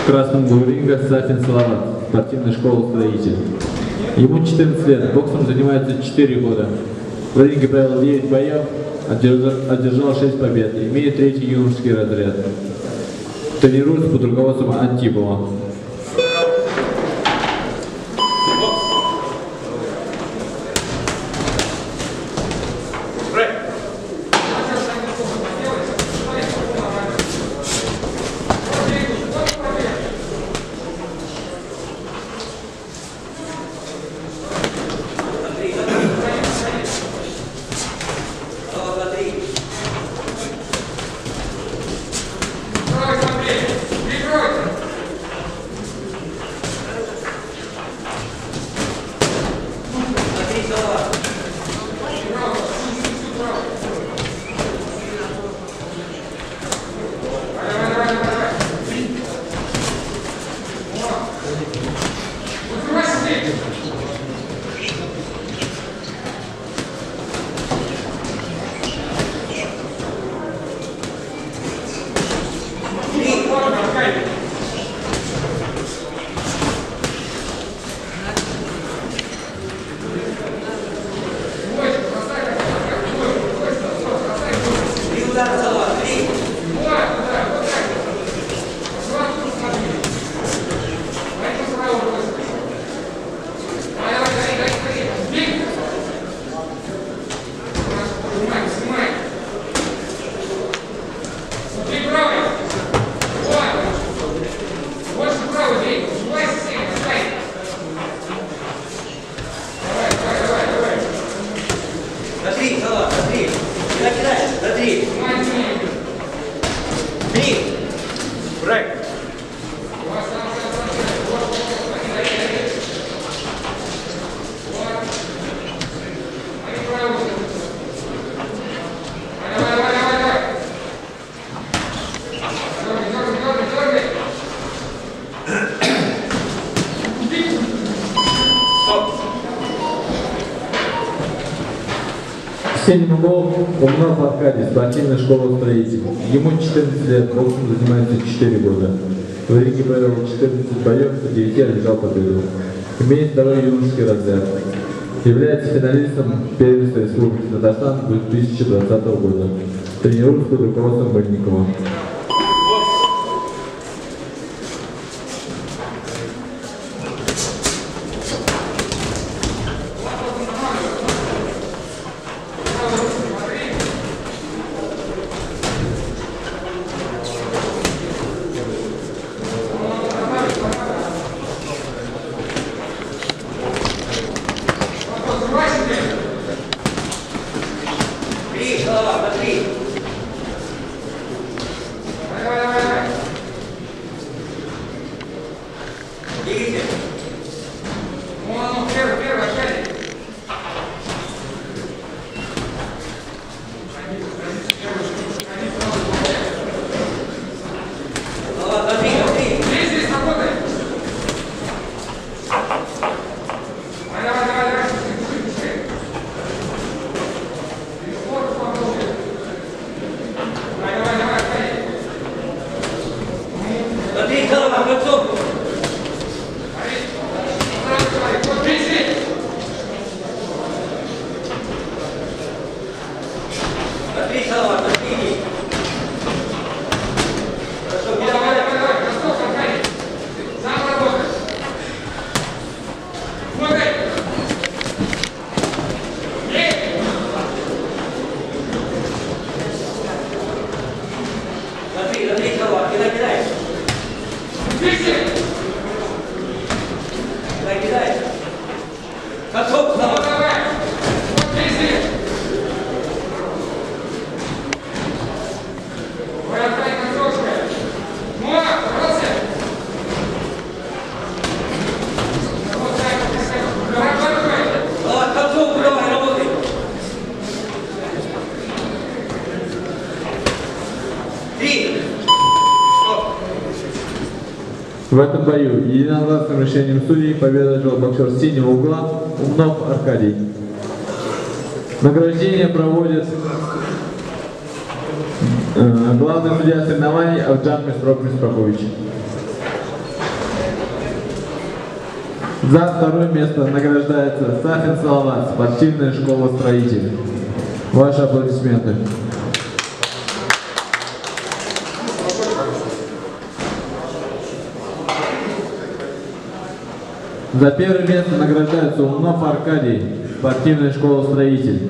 В красном углу ринга Сафин Салават, спортивная школа «Строитель». Ему 14 лет, боксом занимается 4 года. В ринге провел 9 боев, одержал 6 побед, имеет 3-й юношеский разряд. Тренируется под руководством Антипова. В синем углу Умнов Аркадий, спортивная школа «Строитель». Ему 14 лет, боксом занимается 4 года. В ринге провел 14 боев, по 9 одержал победу. Имеет 2-й юношеский разряд. Является финалистом первенства Республики Татарстан 2020 года. Тренируется под руководством Больникова. В этом бою единогласным решением судей победу одержал боксер с синего угла Умнов Аркадий. Награждение проводит главный судья соревнований Авджан Миспрокович. За второе место награждается Сафин Салават, спортивная школа строителей. Ваши аплодисменты. За первое место награждается Умнов Аркадий, спортивная школа строителей.